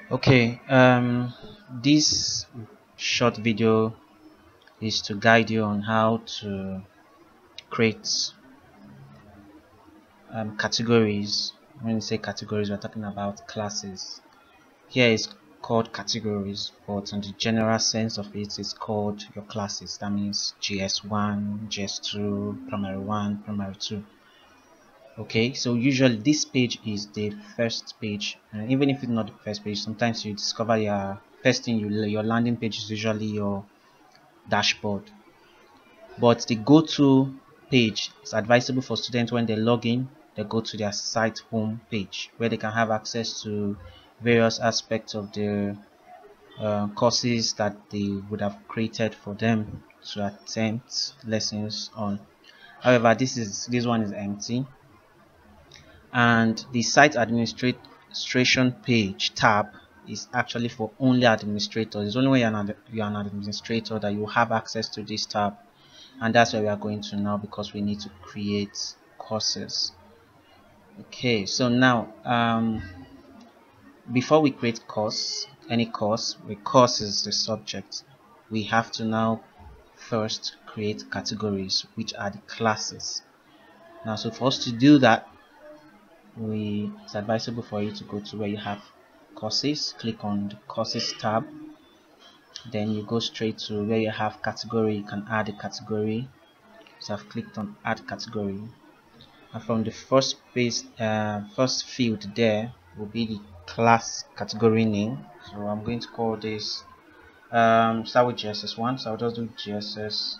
Okay, this short video is to guide you on how to create categories. When you say categories, we're talking about classes. Here is called categories, but in the general sense of it, it's called your classes. That means GS1, GS2, Primary 1, Primary 2. Okay, so usually this page is the first page, and even if it's not the first page, sometimes you discover your first thing your landing page is usually your dashboard. But the go-to page is advisable for students when they log in. They go to their site home page where they can have access to various aspects of the courses that they would have created for them to attempt lessons on. However, this one is empty, and the site administration page tab is actually for only administrators. It's only when you're an administrator that you have access to this tab, and that's where we are going to now, because we need to create courses. Okay, so now before we create any course, where course is the subject, we have to now first create categories, which are the classes. Now, so for us to do that, it's advisable for you to go to where you have courses, click on the courses tab, then you go straight to where you have category. You can add a category. So I've clicked on add category, and from the first first field there will be the class category name. So I'm going to call this start with GSS1, so I'll just do GSS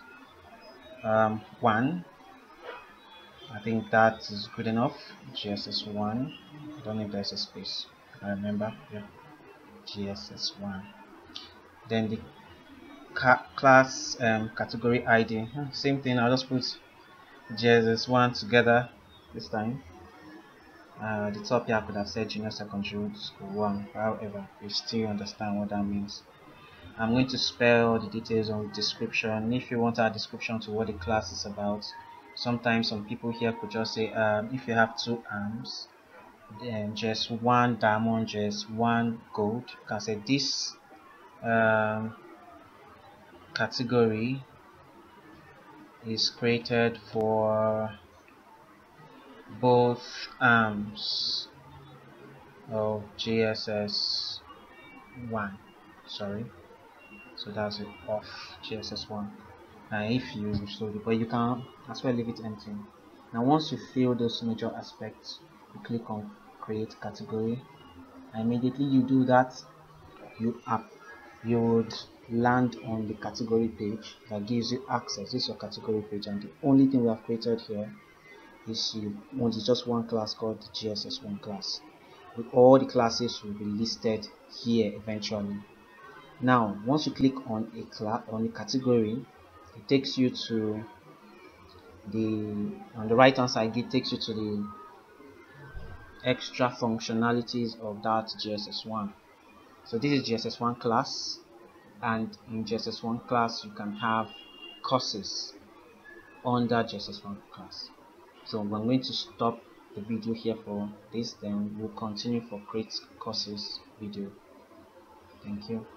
1. I think that is good enough. GSS1. I don't know if there's a space. I remember. Yeah. GSS1. Then the class category ID. Same thing. I'll just put GSS1 together this time. The top here I could have said junior secondary school 1. However, you still understand what that means. I'm going to spell the details on the description. If you want a description to what the class is about, sometimes some people here could just say if you have 2 arms, then just 1 diamond, just 1 gold, you can say this category is created for both arms of GSS 1. Sorry, so that's it, of GSS 1. If you so, but you can as well leave it empty. Now once you fill those major aspects, you click on create category, and immediately you do that, you would land on the category page that gives you access. This is your category page, and the only thing we have created here is just one class called the GSS1 class. All the classes will be listed here eventually. Now once you click on a category, it takes you to on the right hand side, it takes you to the extra functionalities of that GSS1. So this is GSS1 class, and in GSS1 class you can have courses under GSS1 class. So I'm going to stop the video here for this, then we'll continue for create courses video. Thank you.